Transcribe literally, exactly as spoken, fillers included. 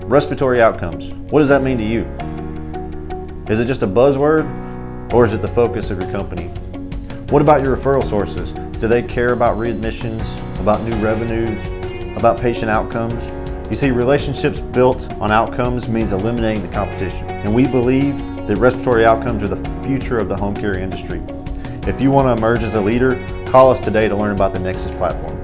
Respiratory outcomes. What does that mean to you? Is it just a buzzword, or is it the focus of your company? What about your referral sources? Do they care about readmissions, about new revenues, about patient outcomes? You see, relationships built on outcomes means eliminating the competition. And we believe that respiratory outcomes are the future of the home care industry. If you want to emerge as a leader, call us today to learn about the Nexus platform.